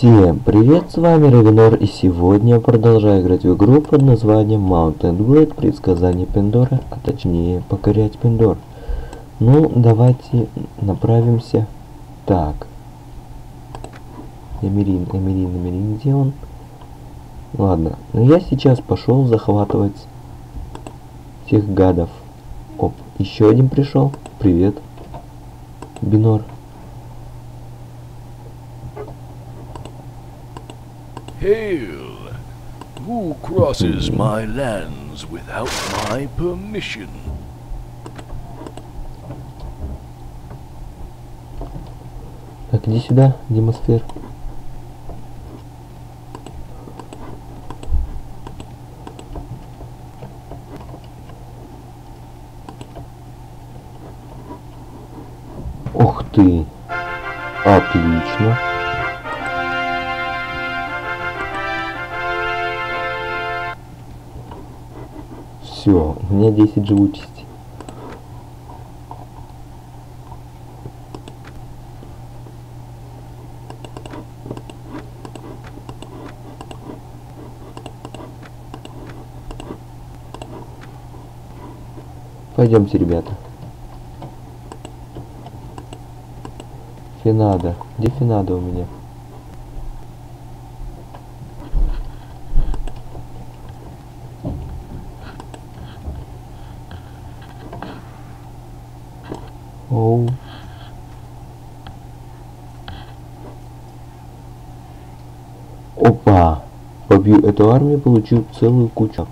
Всем привет, с вами Равенор, и сегодня я продолжаю играть в игру под названием Mount & Blade Предсказание Пандоры, а точнее покорять Пандор. Ну, давайте направимся. Так. Эмерин, где он? Ладно, но я сейчас пошел захватывать тех гадов. Оп, еще один пришел. Привет, Бинор. Hail! Who crosses my lands without my permission? Так, иди сюда, Демосфер. Ух ты! Отлично! Все, у меня 10 живучести. Пойдемте, ребята. Финада. Где Финада у меня? Оу. Опа! Побью эту армию, получу целую кучу.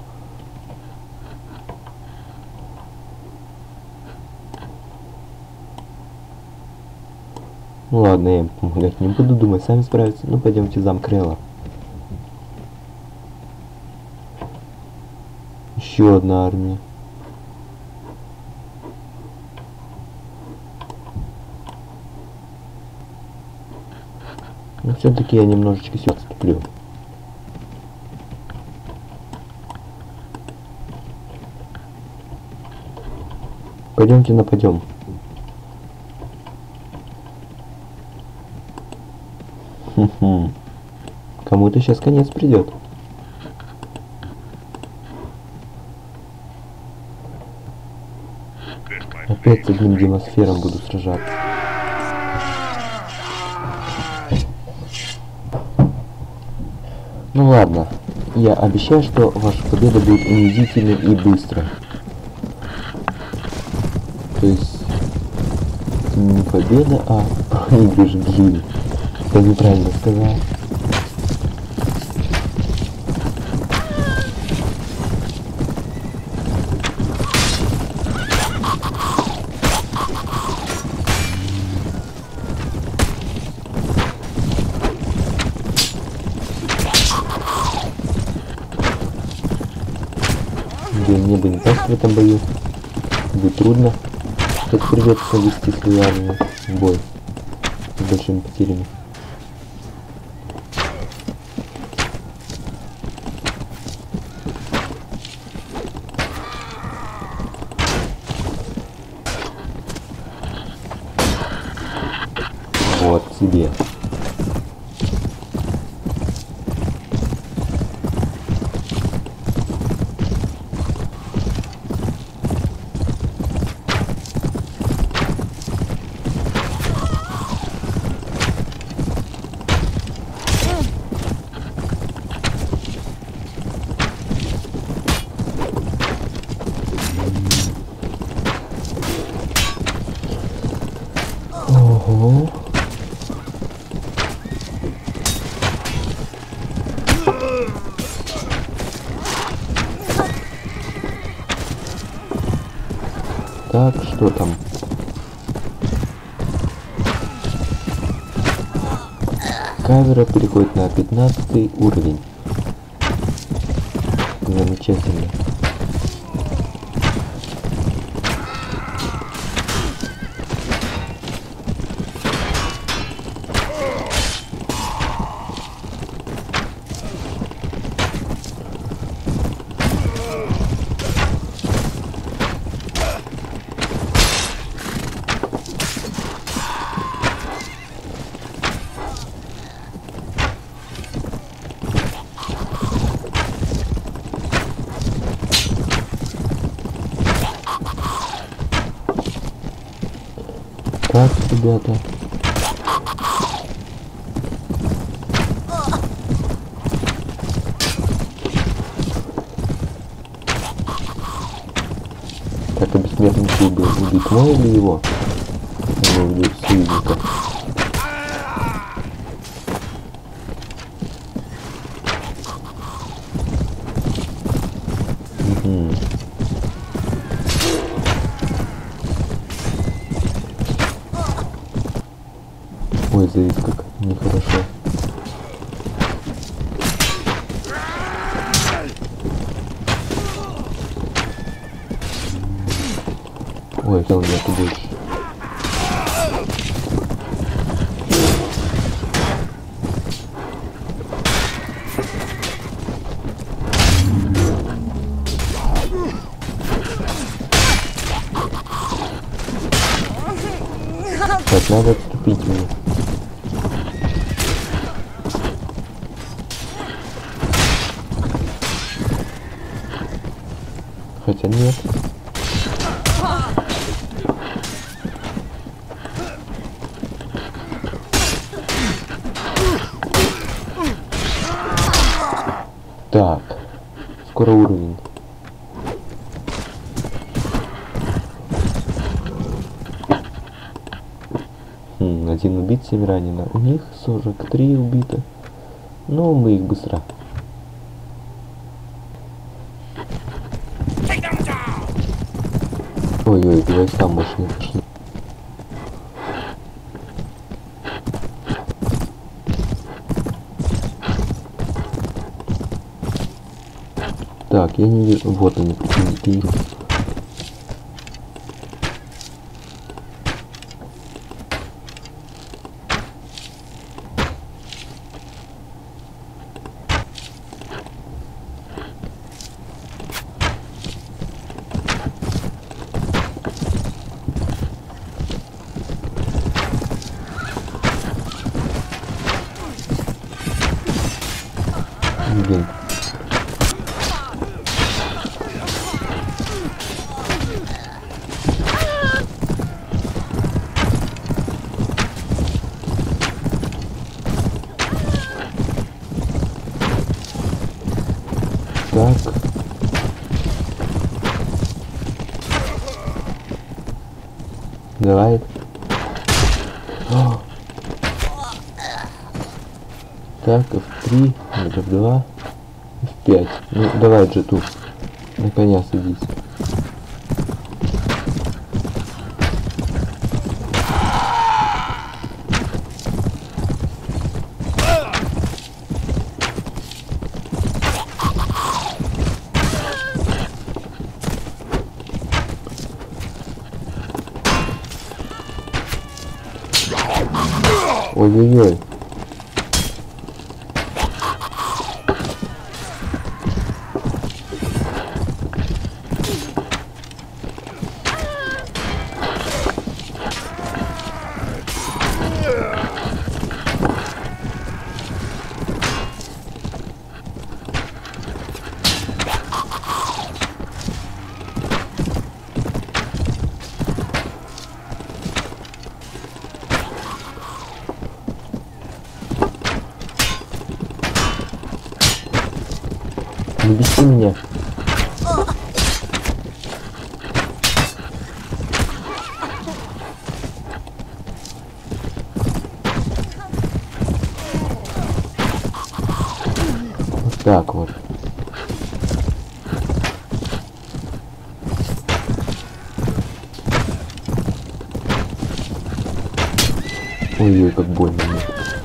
Ну ладно, я им помогать не буду, думаю, сами справятся. Ну пойдемте в замок Релла. Еще одна армия. Но все-таки я немножечко сюда отступлю. Пойдемте нападем. Кому-то сейчас конец придет. Опять с одним демосфером буду сражаться. Ну ладно, я обещаю, что ваша победа будет унизительной и быстрой. То есть не победа, а проигрыш Джи. Я неправильно сказал. Мне бы не так в этом бою. Будет трудно. Тут придется вести свою армию в бой с большими потерями. Вот тебе. Ого. Так, что там? Камера переходит на 15 уровень. Замечательно. ребята. Так, а бессмертный был убит мой или его? Его убил союзника. Ой, завис как нехорошо. Ой, там нету больше. Так, надо отступить мне. Хотя нет. Так, скоро уровень. Один убит, 7 ранено. У них 43 убито. Но мы их быстро. Ой-ой, войска мощные пошли. Так, я не вижу. Вот они, противники. Блин. Так. Давай. О! Так, F3, F2, F5. Ну, давай, G2. На коня садись. Ой-ой-ой. Не беси меня. Вот так вот. Ой-ой, как больно мне.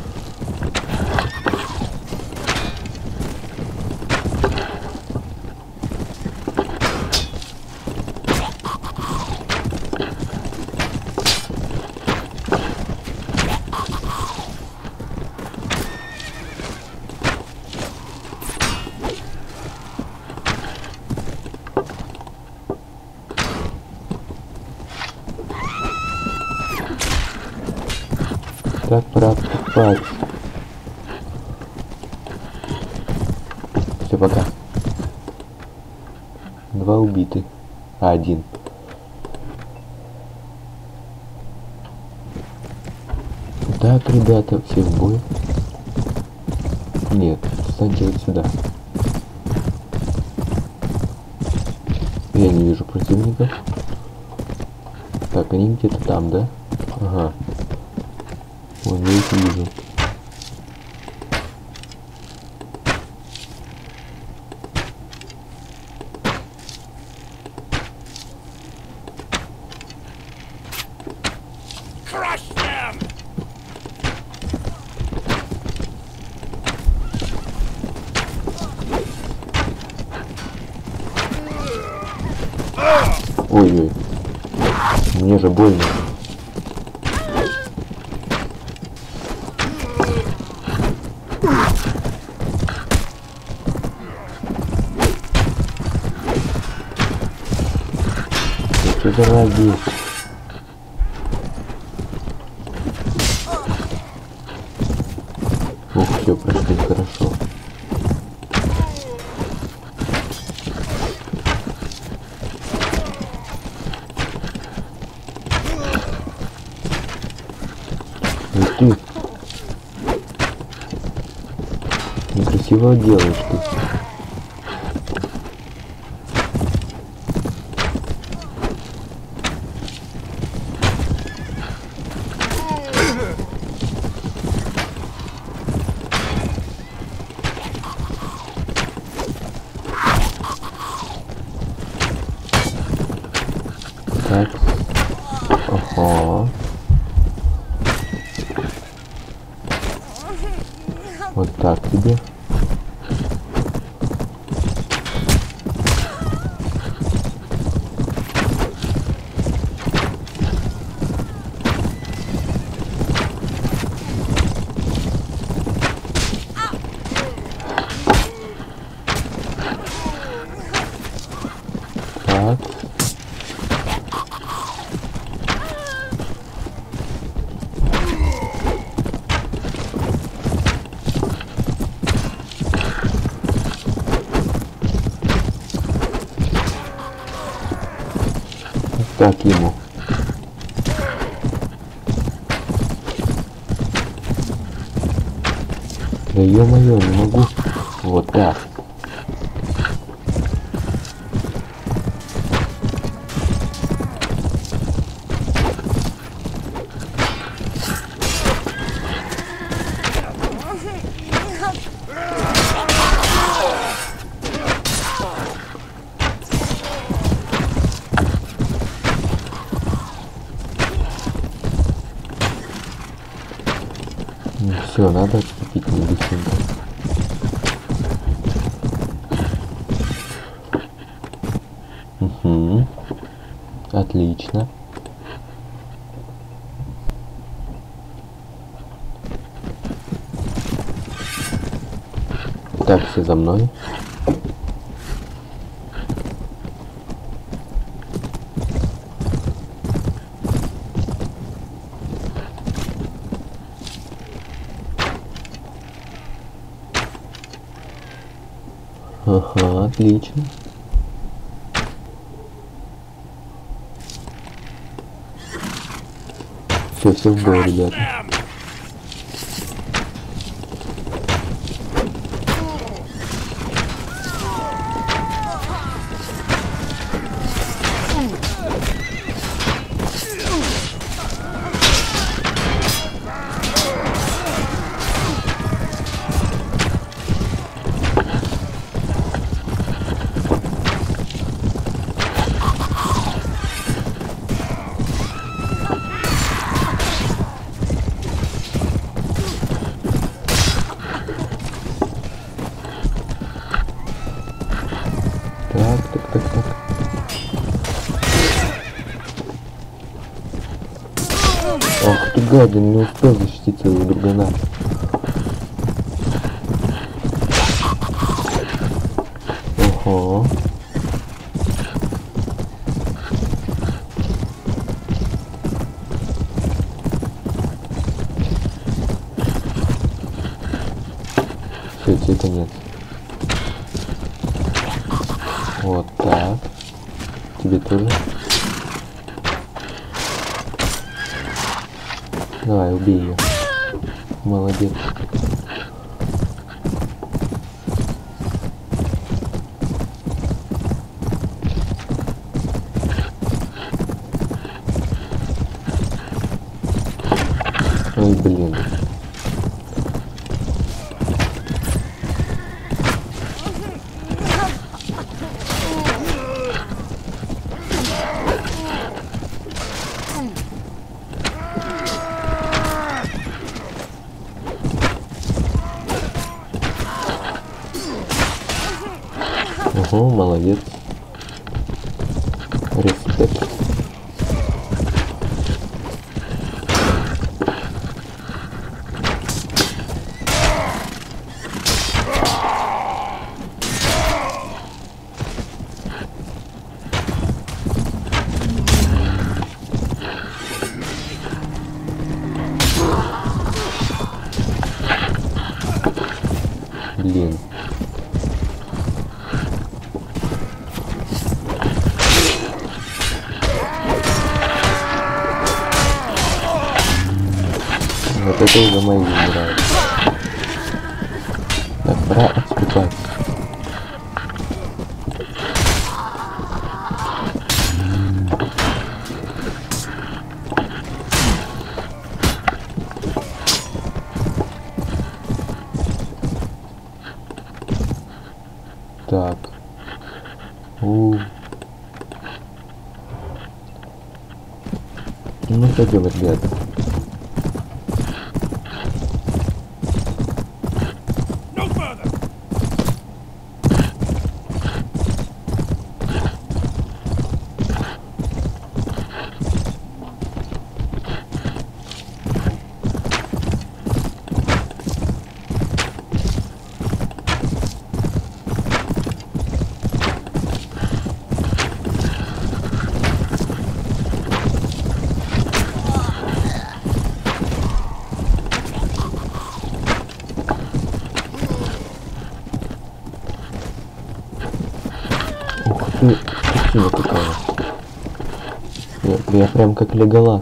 Так, пора отступать. Все, пока. 2 убиты. А 1. Так, ребята, все в бой. Нет, встаньте вот сюда. Я не вижу противников. Так, они где-то там, да? Ага. Вон, я их вижу. Ой-ой. Мне же больно. Что за враги? Ух, все, прошли хорошо. Ух ты! Некрасиво делаешь ты. Так. Ага. Вот так тебе. Так. Так ему. Да ё-моё, не могу. Вот так. Все, надо отступить медицинку. Угу. Отлично. Так, все за мной. Ага, отлично. Все в бой, ребята. Так. Ах ты гада, не успел защитить своего другана. Ого. Все, тебе конец. Вот так. Тебе тоже. Давай, убей ее. Молодец. Ой, блин. Ого, молодец. Респект. Блин. Вот это уже мои умирают. Так, пора отступать. Так. Ну пойдем, ребята. Красиво какая. Я прям как Леголас.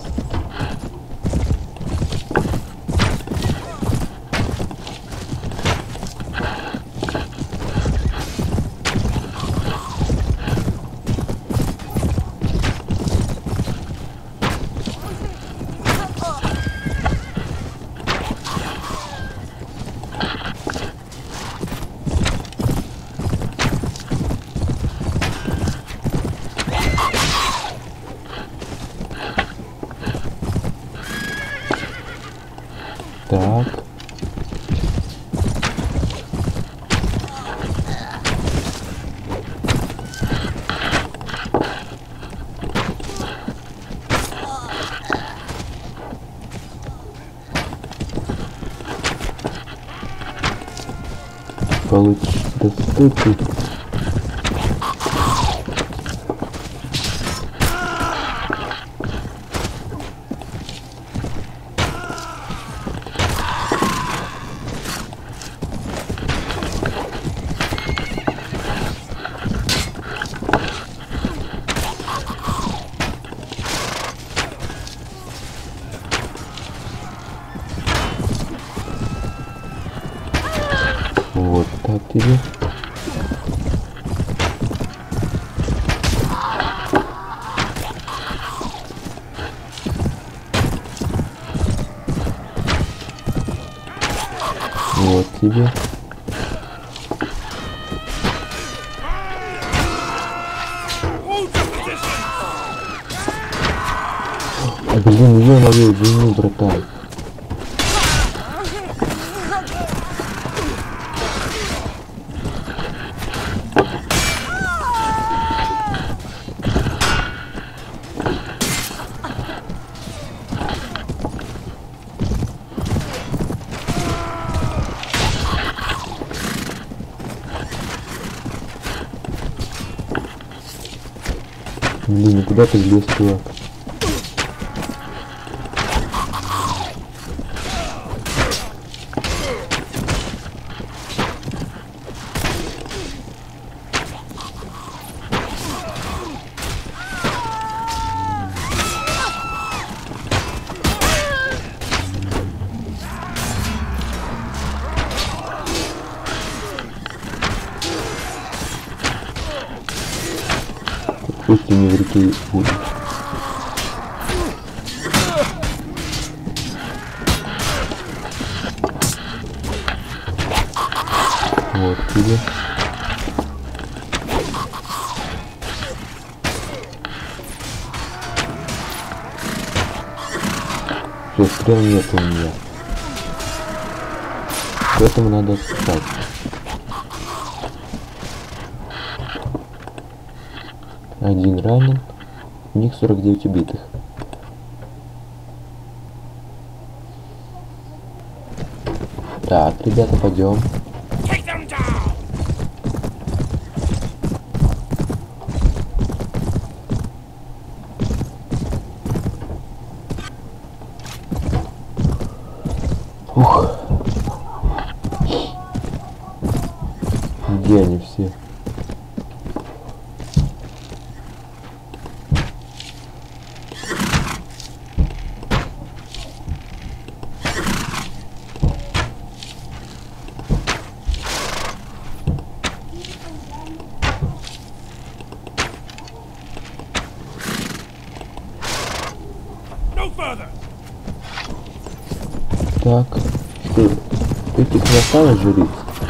Так. Получишь доступы. Вот так тебе. Вот тебе. Блин, ё-моё, извини, братан. Блин, куда ты влез, чувак? Пусть они в реке будут. Вот тебе. Все, стрел нет у меня. Поэтому надо спать. Один ранен. У них 49 убитых. Так, ребята, пойдем. Ух. Где они все? Так, что этих не осталось жриц?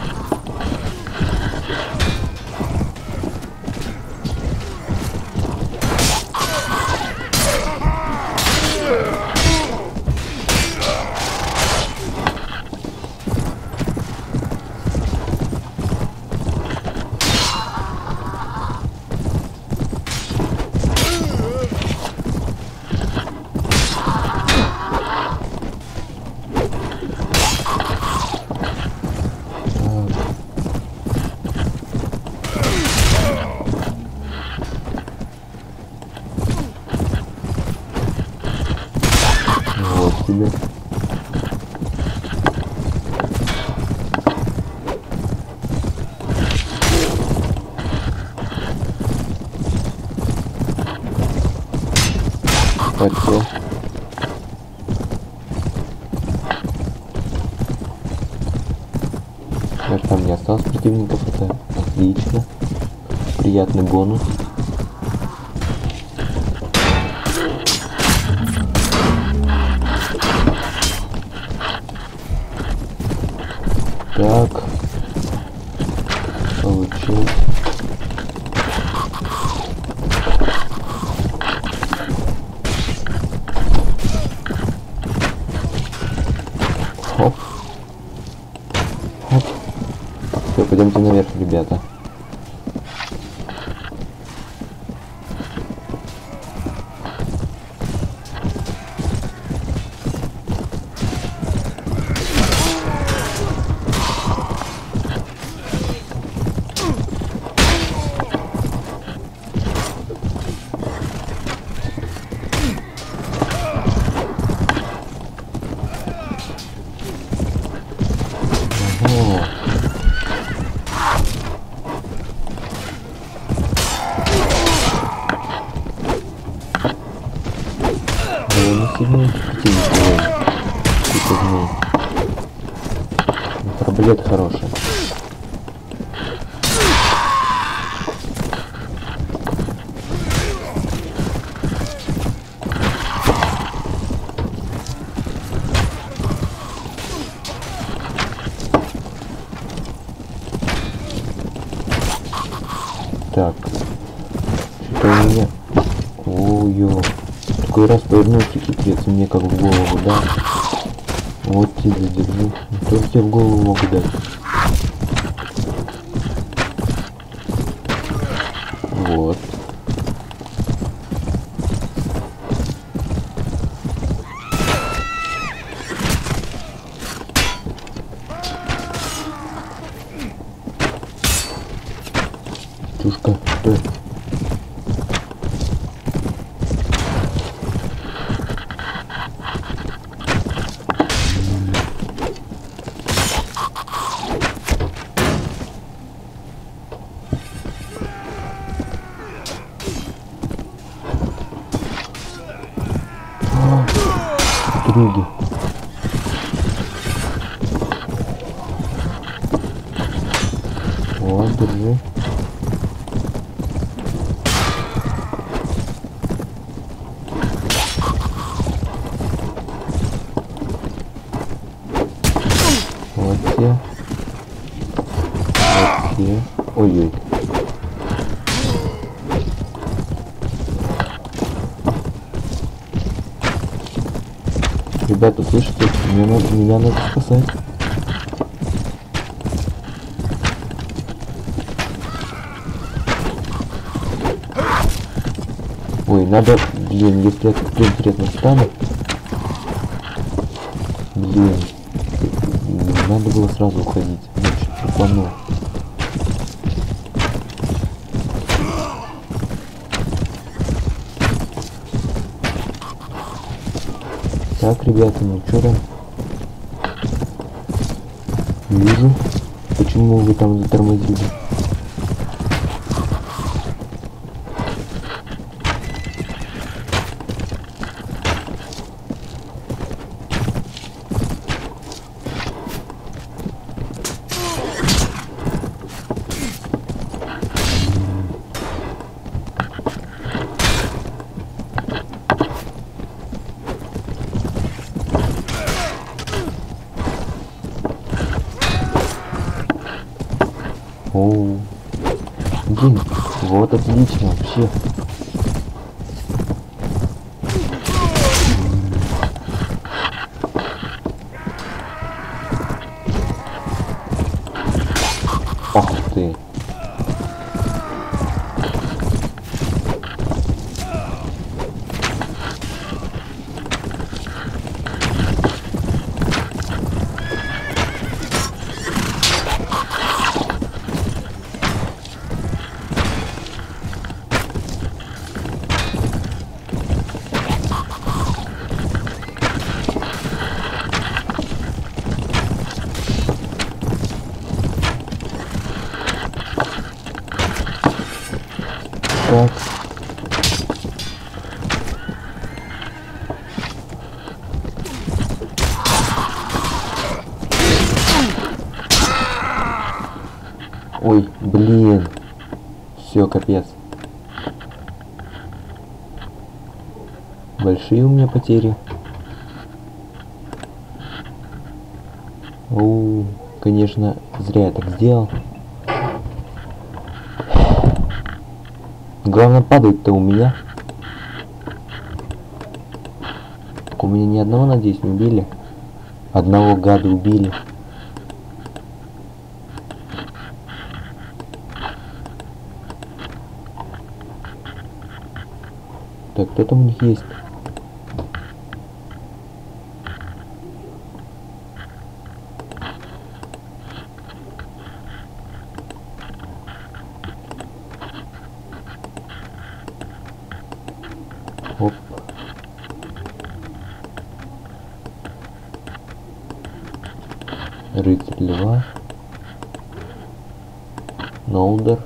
Вот тебе. Хотел. Там не осталось противников, это отлично. Приятный бонус. Так, получил. Хоп. Хоп. Все, пойдемте наверх, ребята. Сильный противник. Арбалет хороший. Так, что у меня? Ой-ё. Такой раз повернулся хитрец, мне как в голову, да? Вот тебе держу. Тоже тебе в голову могу дать. Вот. Чушка, стой. Други. Вот, держи. Где? Ой-ой. Ребята, слышите? Меня надо спасать. Ой, надо... Блин, если я как-то интересно стану... Блин. Надо было сразу уходить. Я чуть тупанул. Так, ребята, ну что там? Вижу. Почему вы там затормозили? Оу. Блин, вот отлично вообще. Ах ты. Так. Ой, блин. Все, капец. Большие у меня потери. Оу, конечно, зря я так сделал. Главное, падает-то у меня. У меня ни одного, надеюсь, не убили. Одного гада убили. Так, кто там у них есть? Оп. Рыцарь льва. Нолдер.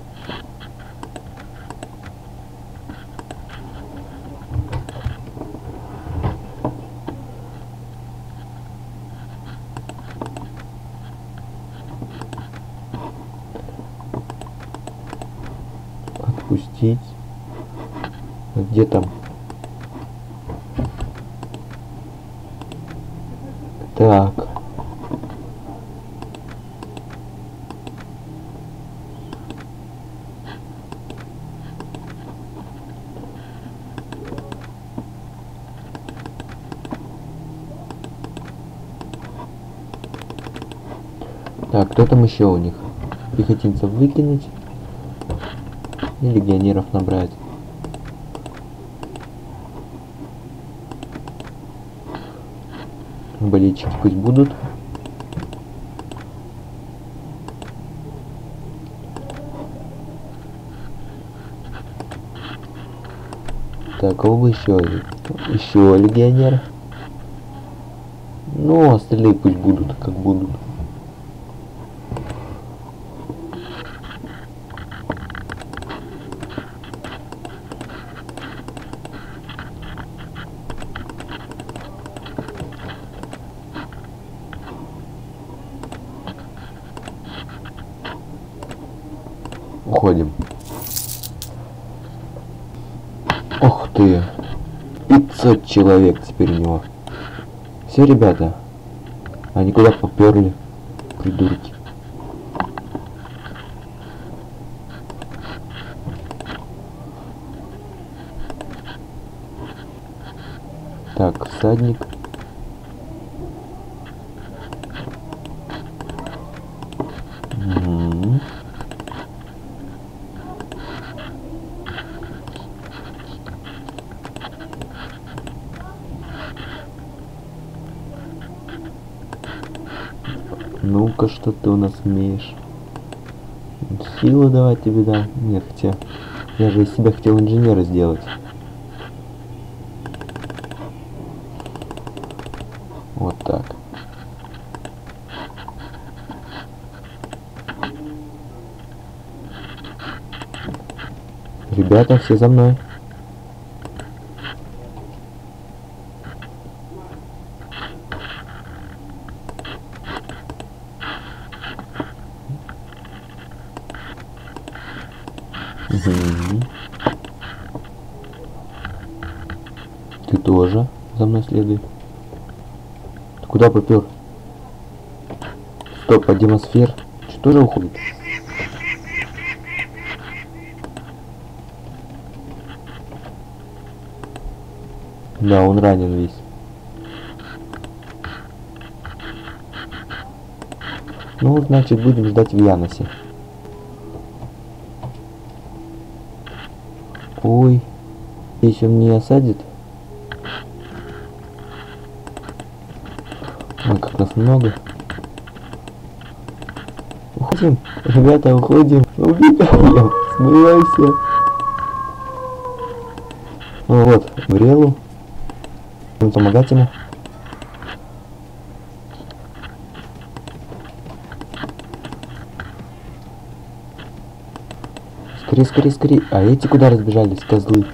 Отпустить. Где там? Так. Так, кто там еще у них? Пехотинцев выкинуть и легионеров набрать. Болельщики пусть будут. Так, кого бы еще? Еще легионер. Ну, остальные пусть будут, как будут. Уходим. Ох ты. 500 человек теперь у него. Все, ребята. Они куда поперли? Придурки. Так, всадник. Угу. Ну-ка, что ты у нас умеешь? Силу давать тебе дам. Нет, хотя я же из себя хотел инженера сделать. Вот так. Ребята, все за мной. Угу. Ты тоже за мной следуй. Ты куда попер? Стоп, а демосфер что тоже уходит? Да, он ранен весь. Ну, значит, будем ждать в Яносе. Ой, если он не осадит. Ой, как нас много. Уходим, ребята, уходим. Убегаем, смывайся. Ну вот, в Релу. Будем помогать ему. Скорее, скорее, скорее. А эти куда разбежались, козлы?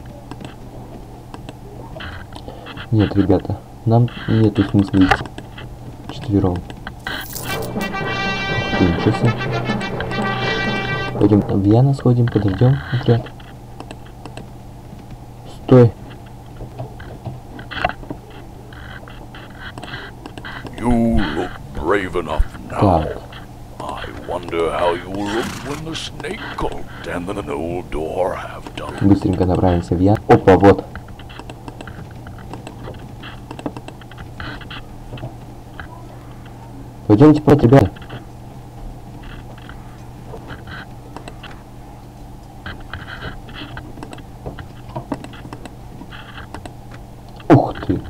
Нет, ребята, нам нету смысла идти четвером. Ух ты, ничего себе. Пойдем в Яна сходим, подождем отряд. Стой. You look brave enough now. Так. I wonder how you will look when the snake cult and the Noldor have done. Быстренько направимся в Ян. Опа, вот. Пойдемте под ребята. Ух ты.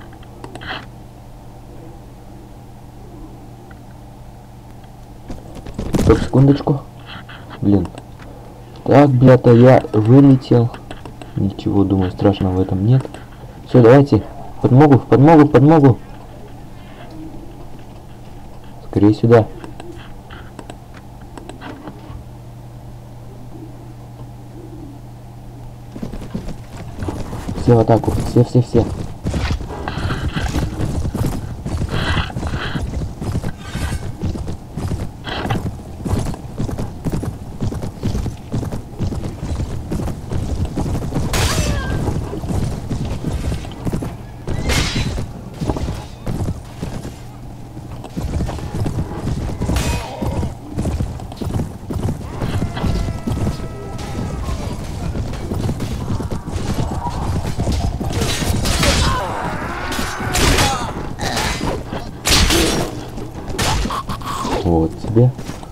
Стоп, секундочку. Блин. Так, блядь, я вылетел. Ничего, думаю, страшного в этом нет. Все, давайте. Подмогу, в подмогу, в подмогу. Скорее сюда. Все в атаку. Все. Вот тебе.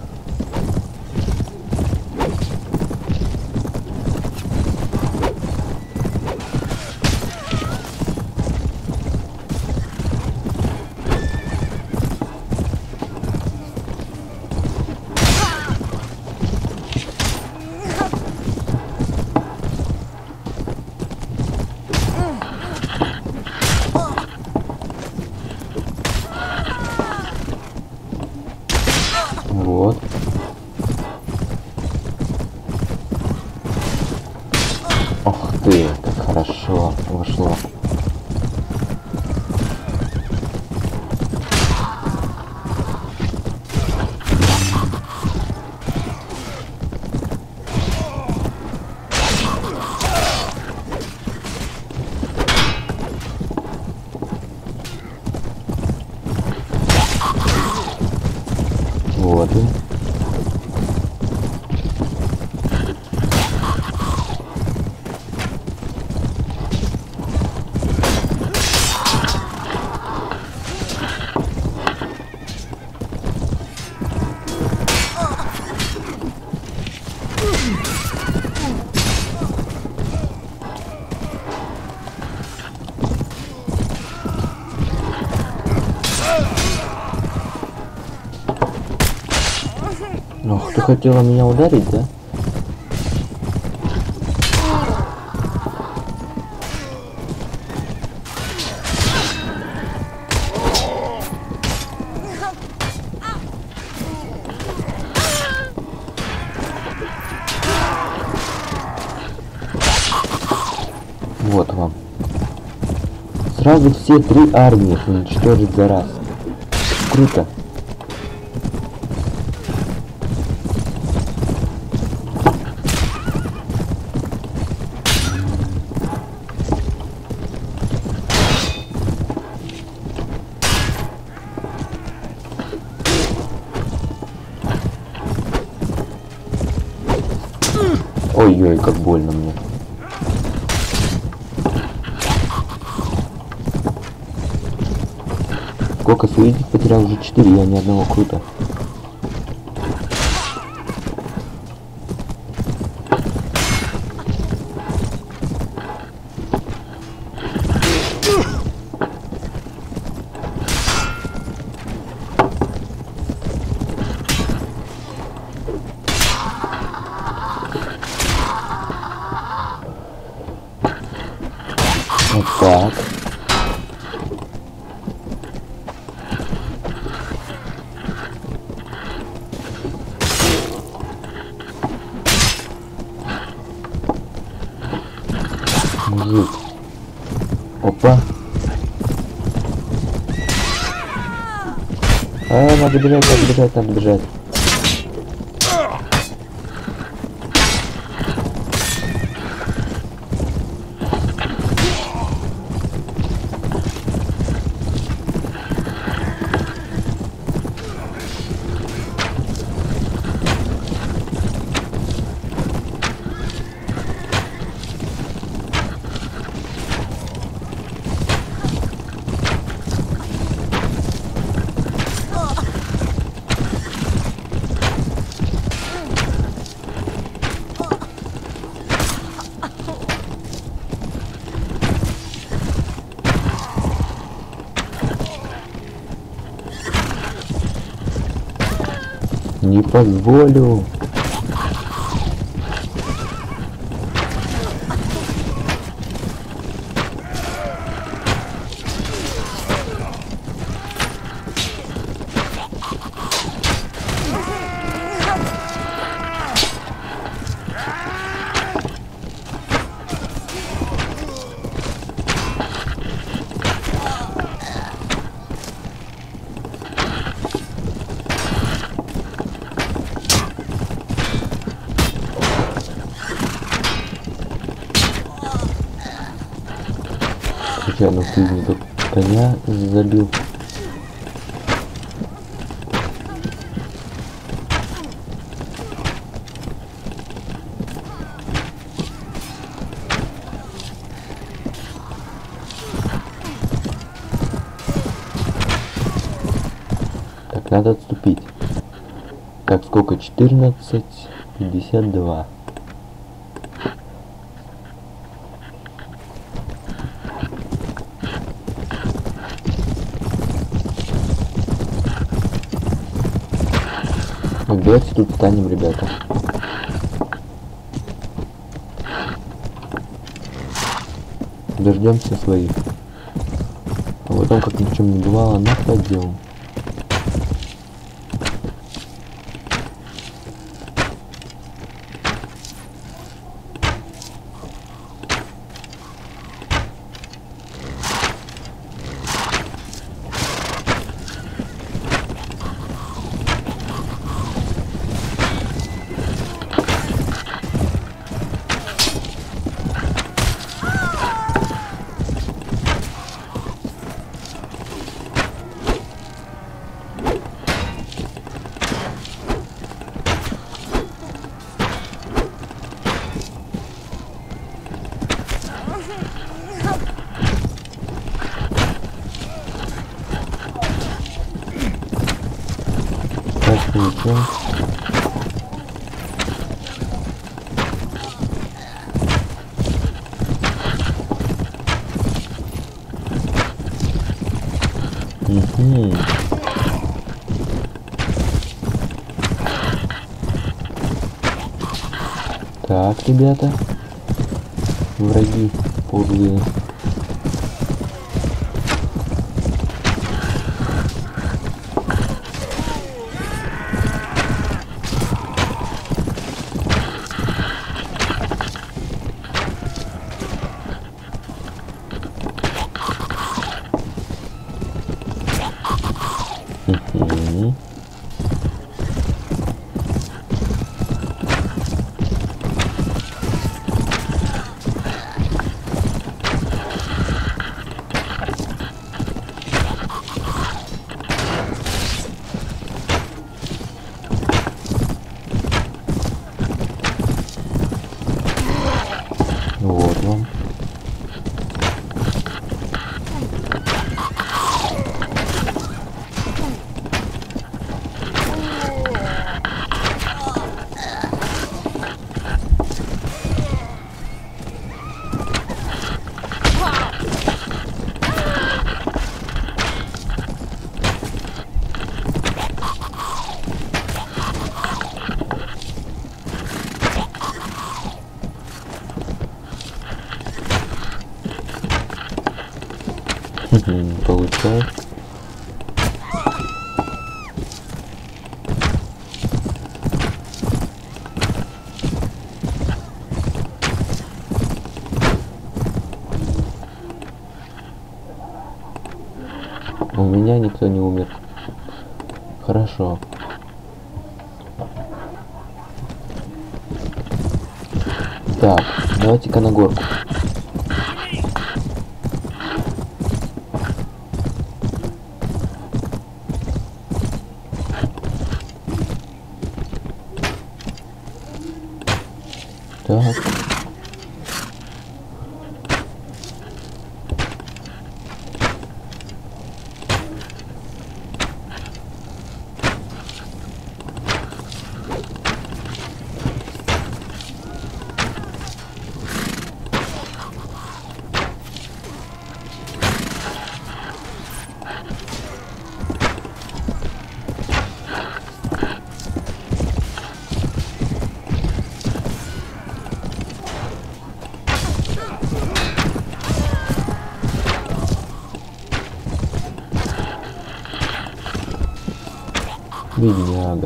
Вот. Ох ты, как хорошо вошло. Вот и. Ох, ты хотела меня ударить, да? Вот вам. Сразу все 3 армии уничтожить за раз. Круто. Ой-ой, как больно мне. Сколько союзник потерял? Уже 4, я ни одного. Круто. Вот так. Мужик. Опа. Надо бежать, надо бежать, надо бежать. Не позволю. Случайно в жизни тут коня забил. Так, надо отступить. Так, сколько? 14:52. Давайте тут встанем, ребята. Дождемся своих. А потом, как ни в чем не бывало, нападем. Ничего. Так, ребята. Враги подлые. Мгм. Вот вам. Получаю. У меня никто не умер. Хорошо. Так, давайте-ка на горку. Так. Бедняга.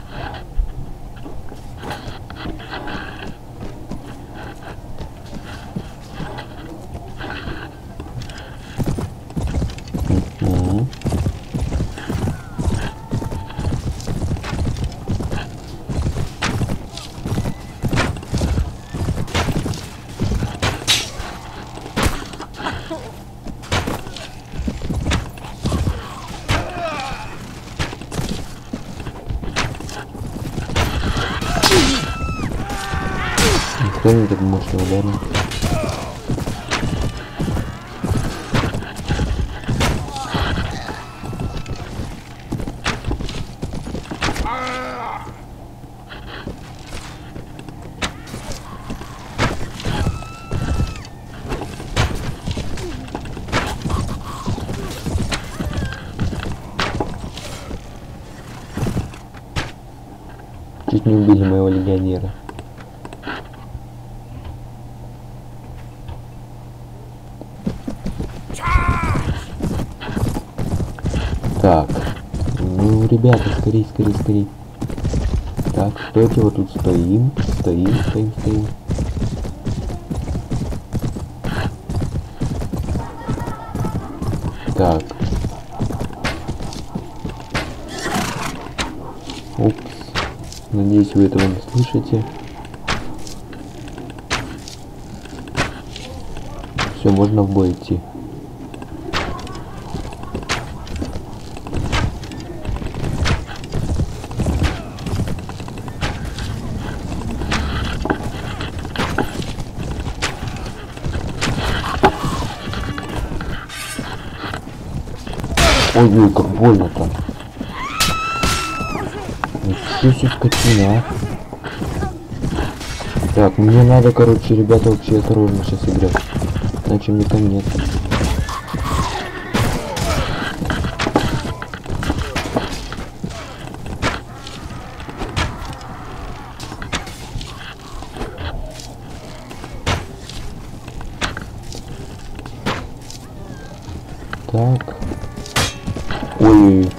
Мгм. Никто не так мощно ударил. Чуть не убили моего легионера. Так, ну, ребята, скорей, скорей, скорей. Так, стойте, вот тут стоим. Так. Упс. Надеюсь, вы этого не слышите. Все, можно в бой идти. Ой-ой, как больно-то. Ничего себе скотина, а. Так, мне надо, короче, ребята, вообще осторожно сейчас играть. Иначе мне конец. Так. Ой.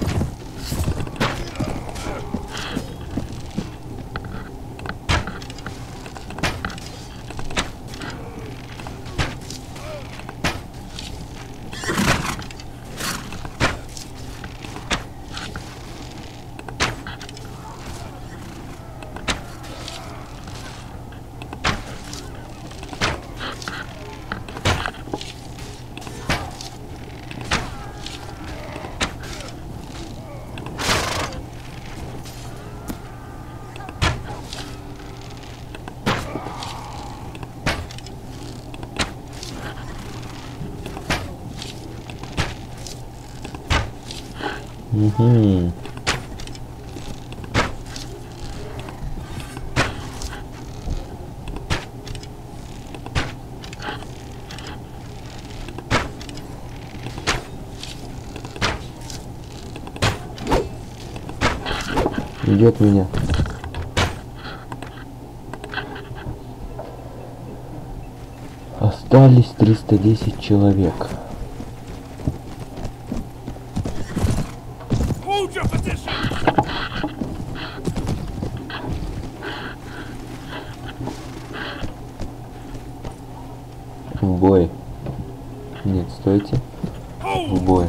Угу. Идет меня. Остались 310 человек. В бой. Нет, стойте. В бой.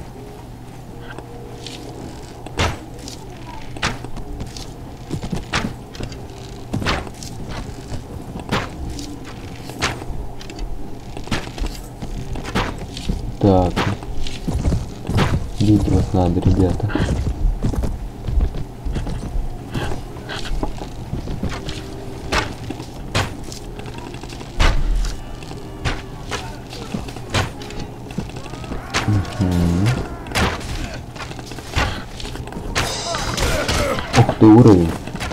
Так. Бить вас надо, ребята. Ух ты, уровень.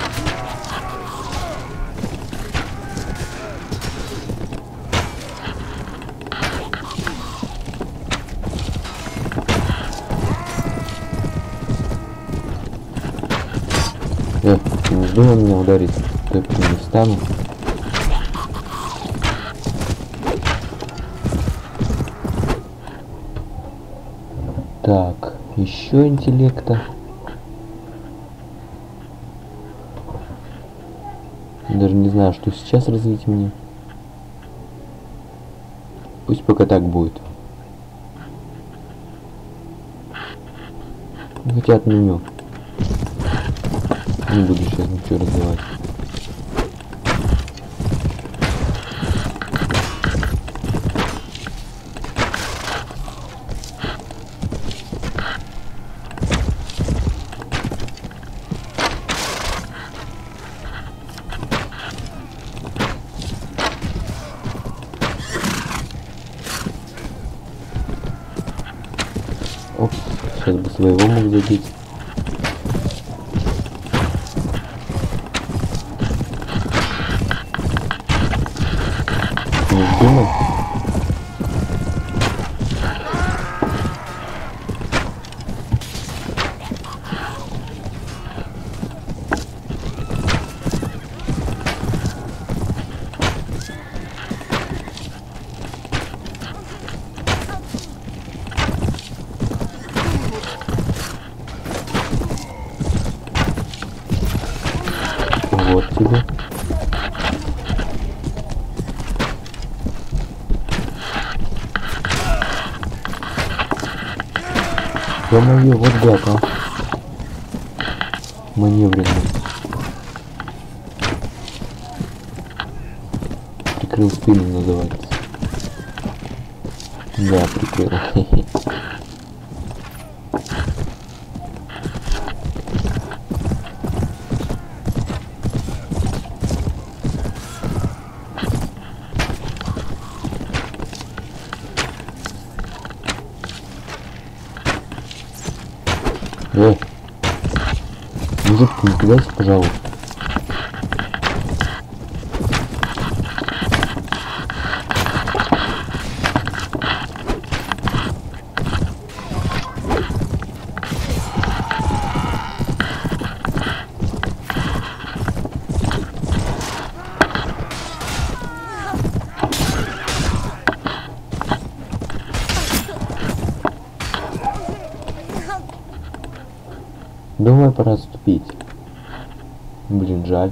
Не вздумай меня ударить, только не встану. Так, еще интеллекта. Даже не знаю, что сейчас развить мне. Пусть пока так будет. Хотя отменю. Не буду сейчас ничего развивать. Оп, сейчас бы своего мог забить. Не вздумай. Вот тебе. Ё-моё, вот гад, а. Маневренный. Прикрыл спину, называется. Да, прикрыл. Мужик, не кидайся, пожалуйста. Думаю, пора отступить. Блин, жаль.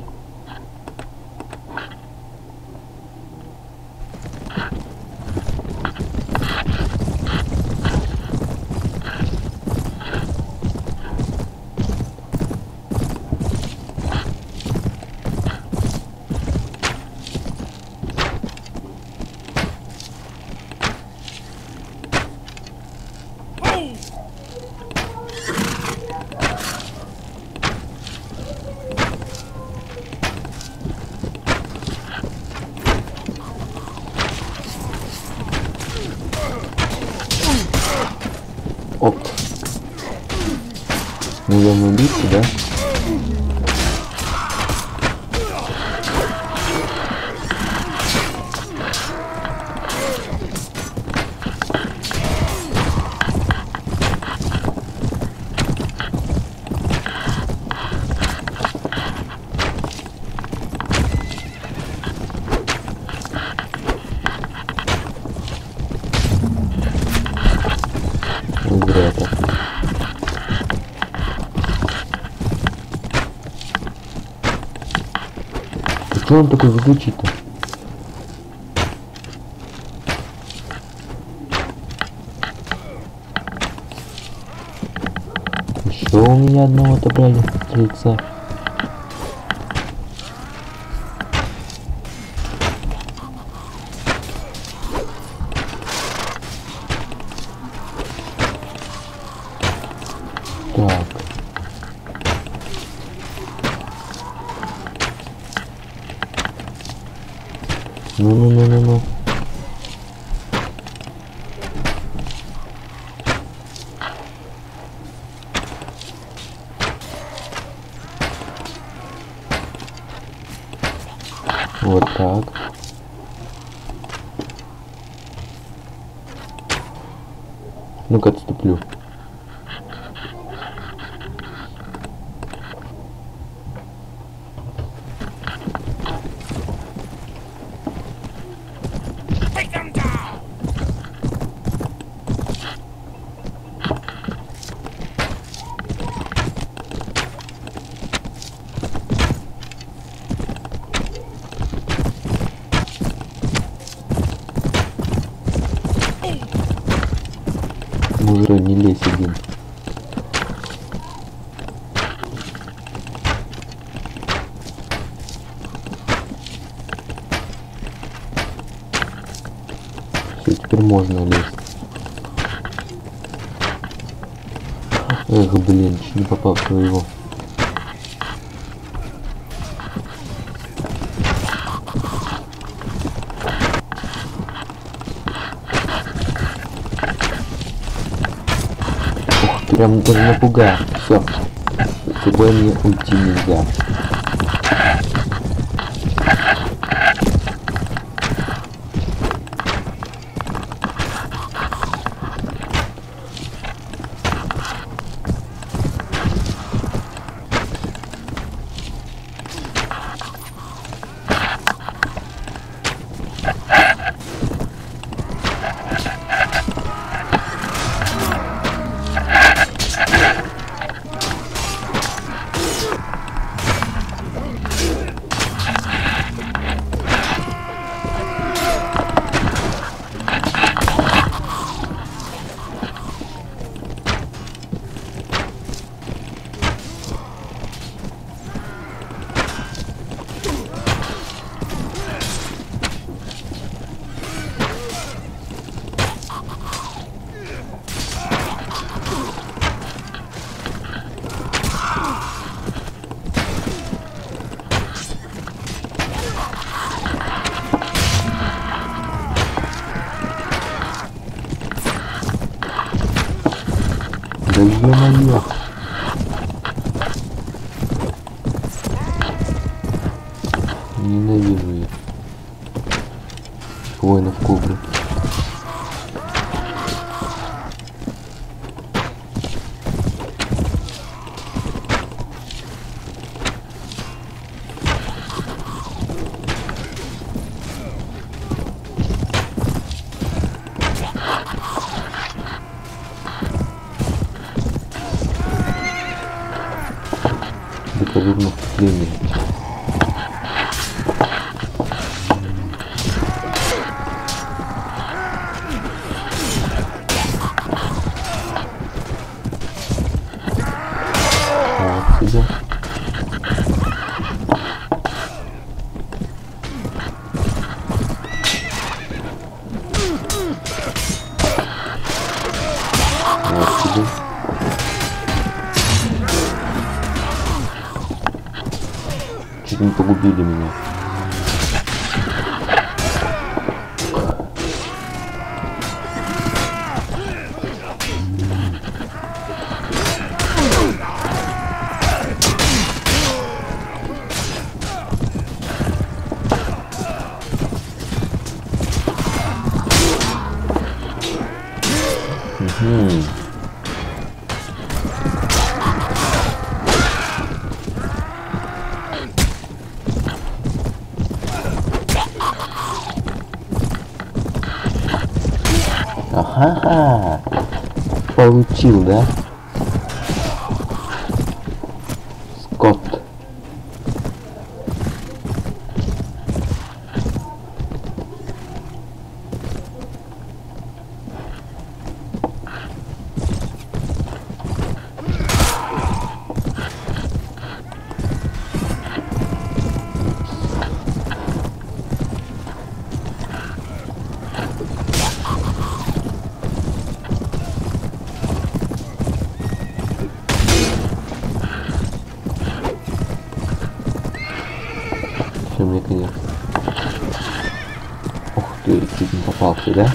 Оп. Наверное, убийца, да? Зря это. Почему он такой везучий-то? Еще у меня одного отобрали стрельца. Так. Ну. Вот так. Ну-ка отступлю. Мужик, не лезь один. Все, теперь можно лезть. Эх, блин, чуть не попал в своего. Прям даже напугал. Все. С тобой мне уйти нельзя. Да ё-моё. Ненавижу их. Воинов Кобры. разумных племен. Вот сюда. Чуть не погубили меня. Ага, получил, да? Скотт. Мне, конечно. Ух ты, чуть не попался, да?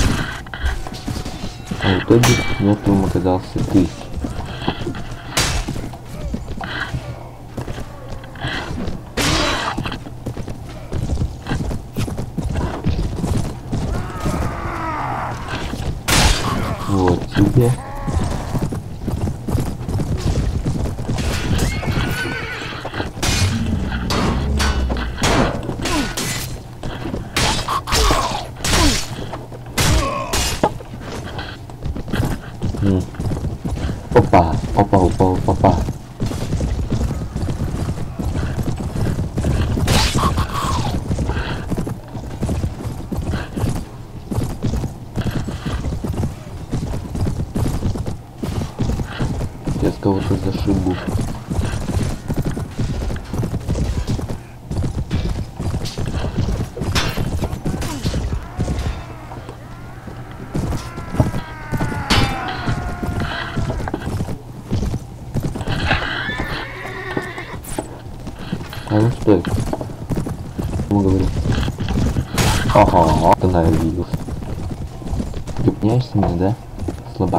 А в итоге мертвым оказался ты. Вот тебе. Опа, опа, опа, опа, опа. Сейчас кого-то зашибу. А ну стой. Ему говорю. Ага, остановился. Гипняешься меня, да? Слабак.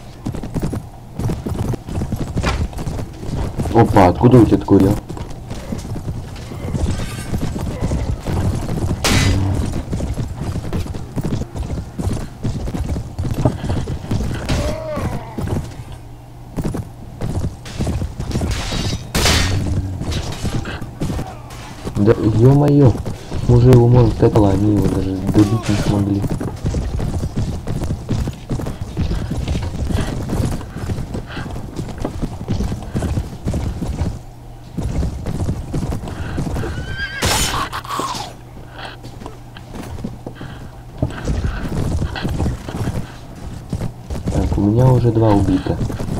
Опа, откуда у тебя такой рел? Да ё-моё, мы же его, можно сказать, они его даже добить не смогли. Так, у меня уже 2 убито.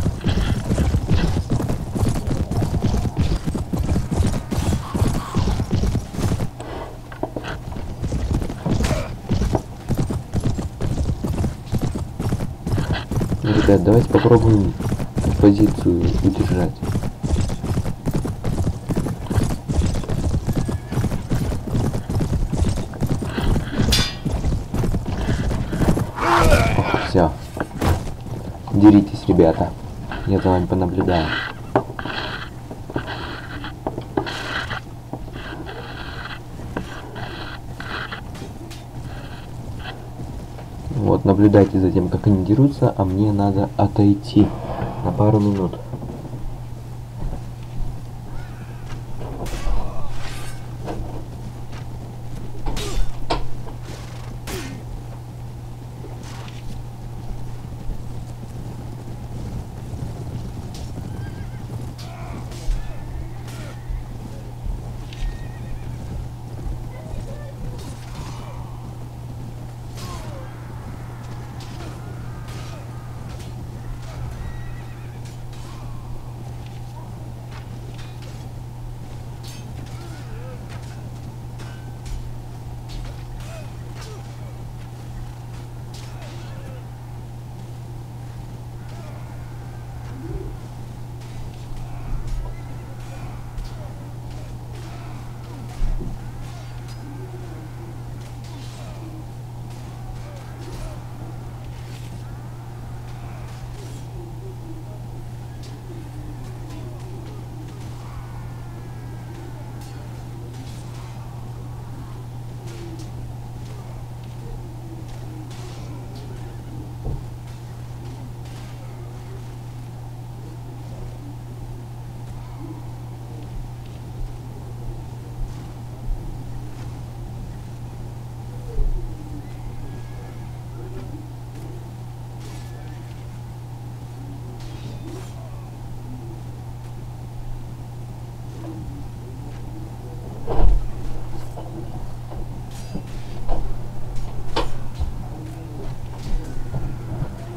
Ребят, давайте попробуем позицию удержать. Все. Деритесь, ребята. Я за вами понаблюдаю. Вот, наблюдайте за тем, как они дерутся, а мне надо отойти на пару минут.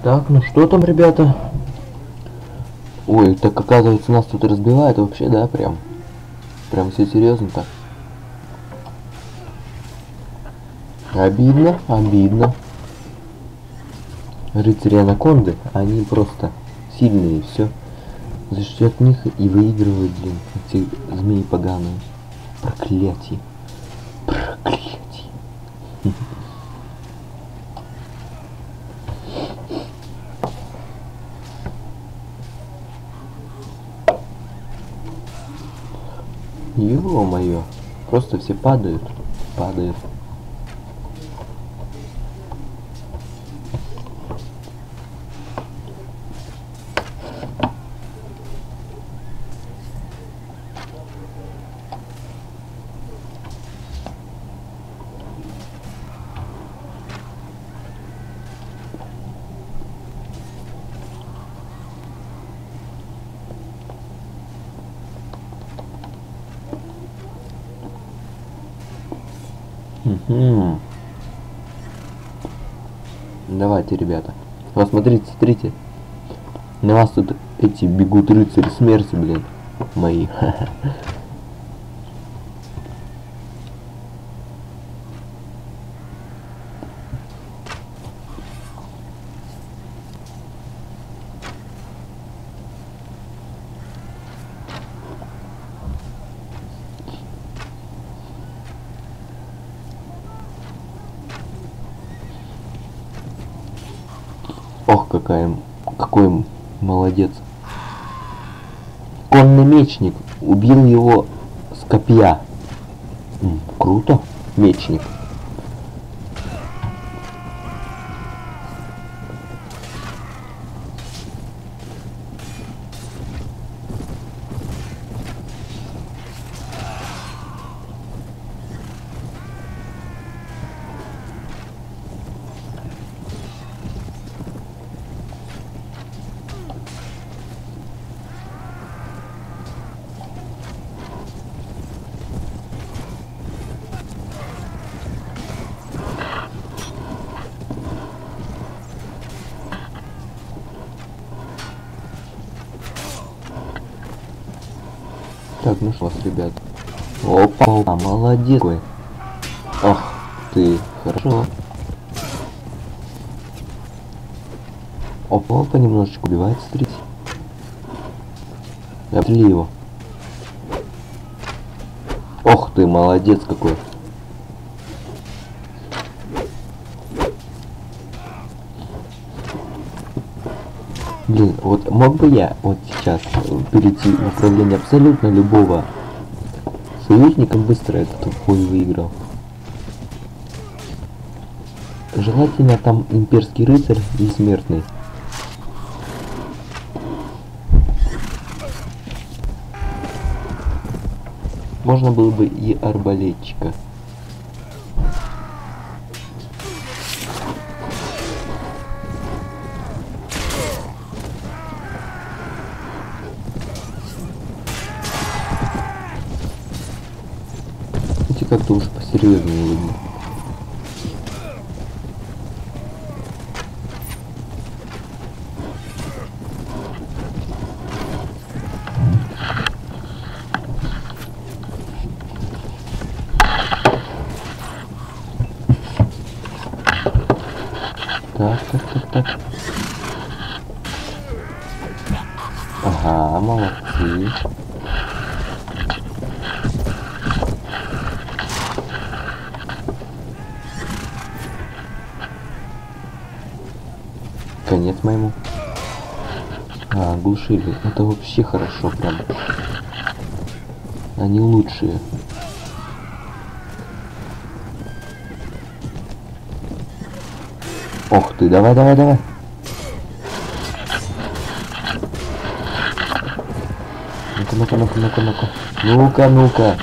Так, ну что там, ребята? Ой, так оказывается нас тут разбивает вообще, да, прям все серьезно так. Обидно, обидно. Рыцари анаконды, они просто сильные, все. За счет них и выигрывают, блин, эти змеи поганые. Проклятие. Проклятие. Ё-моё, просто все падают. Угу. Давайте, ребята. Вот смотрите, смотрите. На вас тут эти бегут рыцари смерти, блин. Мои. Ох, какой молодец. Конный мечник убил его с копья. Круто, мечник. Так, ну что, ребят. Опа, молодец какой. Ах ты, хорошо. Опа, понемножечку убивает, смотрите. Обстрели его. Ох ты, молодец какой. Блин, вот мог бы я вот сейчас перейти в управление абсолютно любого союзника, быстро этот бой выиграл. Желательно там имперский рыцарь и смертный. Можно было бы и арбалетчика. Эти как-то уж посерьезнее видно. Так. Ага, молодцы. Конец моему. Глушили. Это вообще хорошо прям. Они лучшие. Ох ты, давай. Ну-ка.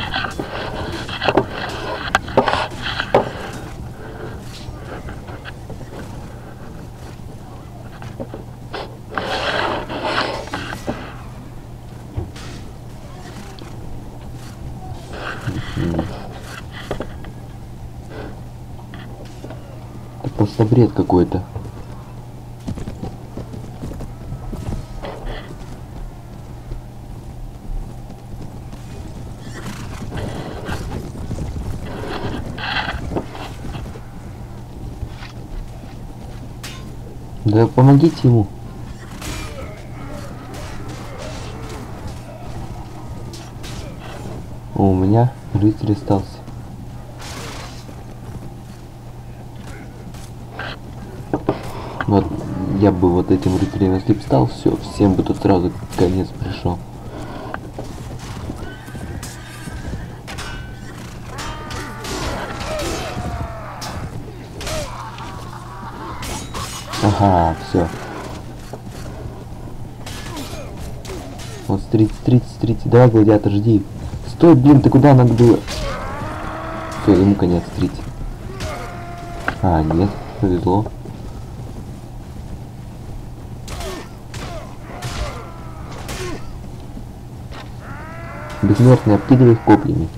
Это просто бред какой-то. Да помогите ему. У меня рыцарь остался. Вот я бы вот этим рыцарем, если бы стал, все, всем бы тут сразу конец пришел. Ага, все. Вот смотрите, давай, гладиатор, жди. Стой, блин, ты куда надо было? Все, ему конец, смотрите. А, нет, повезло. Бессмертный, обкидывай их копьями.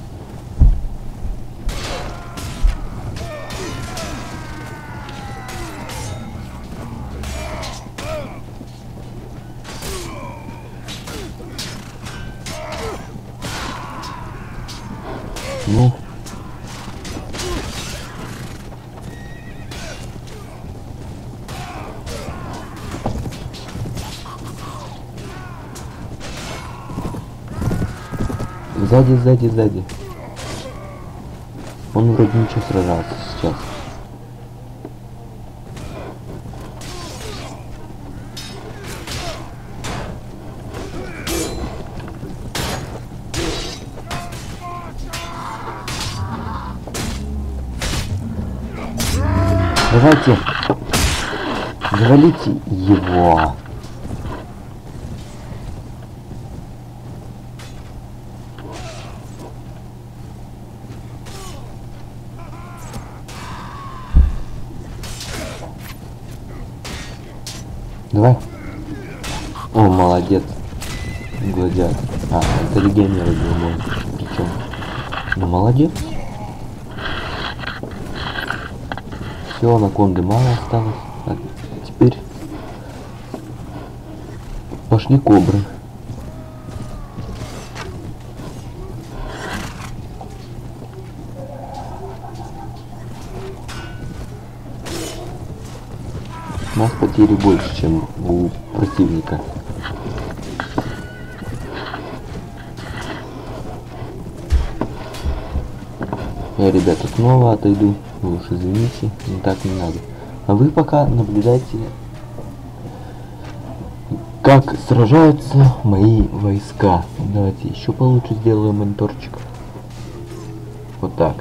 Ну. Сзади. Он вроде ничего сражался сейчас. Давайте, завалите его. Давай. О, молодец. Гладиатор. А, это легионер был мой. Причем. Ну, молодец. Все, анаконды мало осталось. А теперь пошли кобры. У нас потери больше, чем у противника. Я, ребята, снова отойду. Вы уж извините, не так не надо. А вы пока наблюдайте, как сражаются мои войска. Давайте еще получше сделаем мониторчик. Вот так.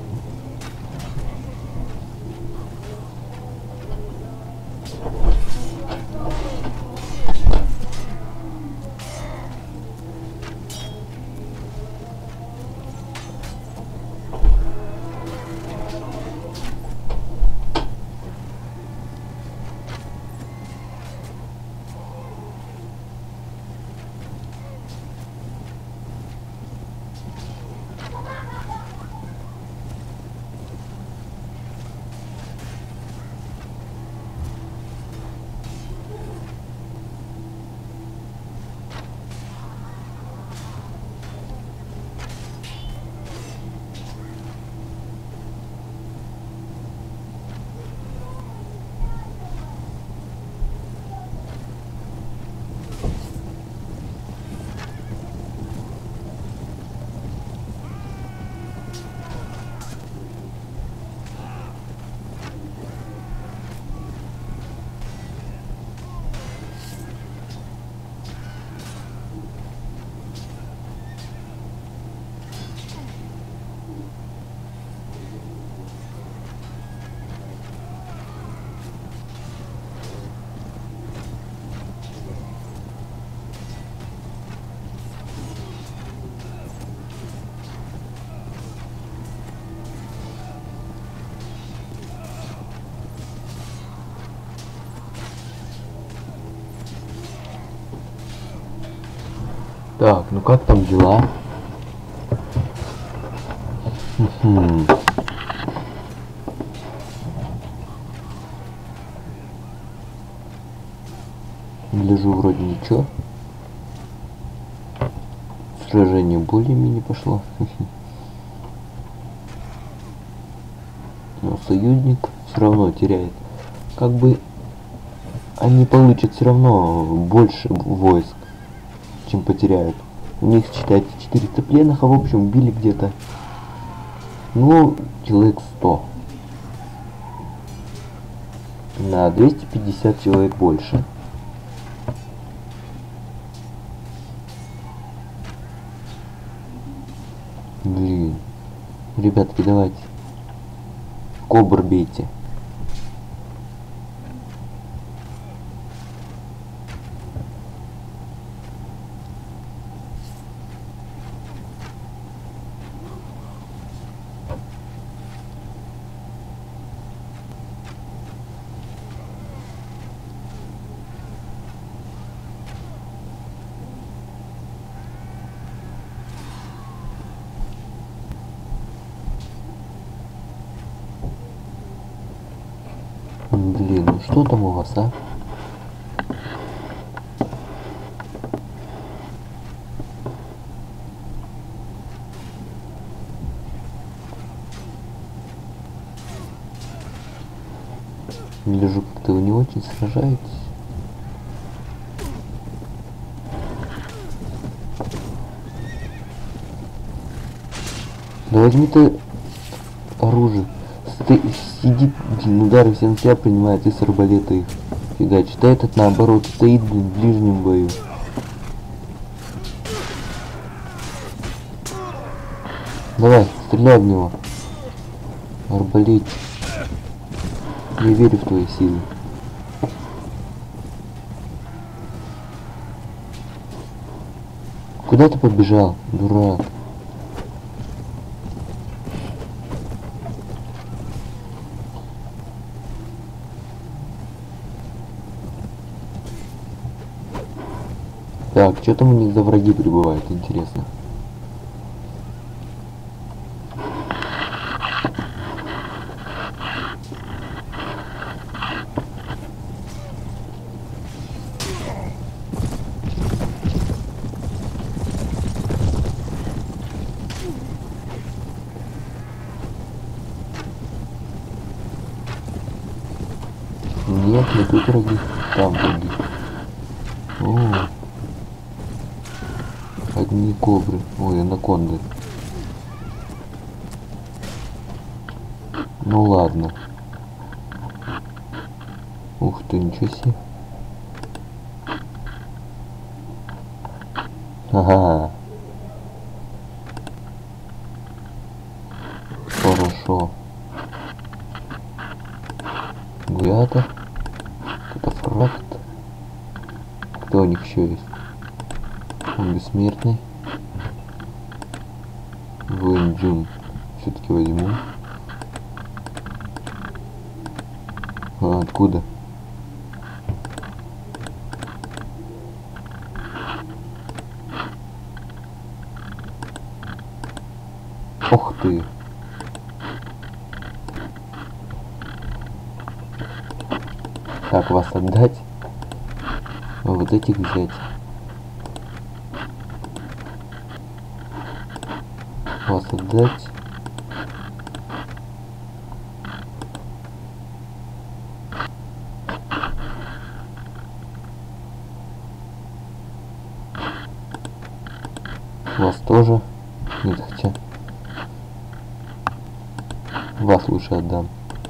Так, ну как там дела? Гляжу, вроде ничего. Сражение более-менее пошло. Но союзник все равно теряет. Как бы они получат все равно больше войск, чем потеряют. У них, считайте, 400 пленных, а в общем убили где-то, ну, человек 100. На 250 человек больше. Блин. Ребятки, давайте. Кобр бейте. Блин, ну что там у вас, а? Вижу, как-то вы не очень сражаетесь. Да возьми ты оружие. Сидит, блин, удары все на себя принимает и с арбалета их фигачит. А этот наоборот стоит, блин, в ближнем бою. Давай, стреляй в него. Арбалет. Я верю в твои силы. Куда ты побежал, дурак? Так, что там у них за враги прибывают, интересно. Нет, не тут враги, там враги. О, одни кобры, ой, анаконды. Ну ладно. Ух ты, ничего себе. Ага. Хорошо. Гуята. Катафракт. Кто у них еще есть? Он бессмертный. Вэнджун. Все-таки возьму. А откуда? Ох ты. Так, вас отдать. А вот этих взять. Вас отдать. Вас тоже. Нет, хотя. Вас лучше отдам.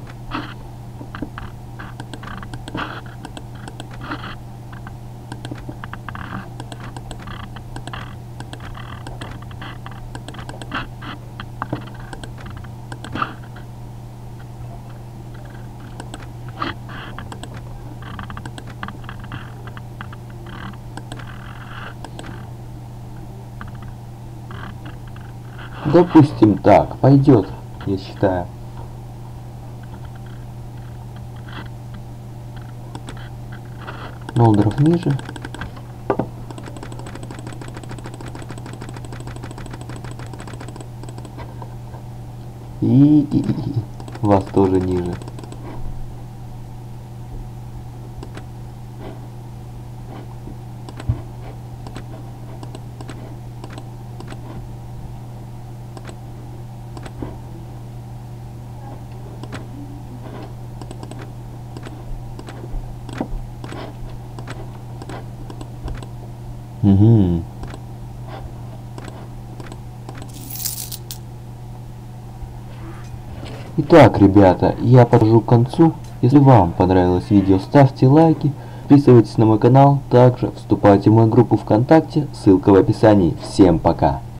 Допустим, так, пойдет, я считаю. Нолдоров ниже. И вас тоже ниже. Угу. Итак, ребята, я подхожу к концу. Если вам понравилось видео, ставьте лайки, подписывайтесь на мой канал, также вступайте в мою группу ВКонтакте, ссылка в описании. Всем пока!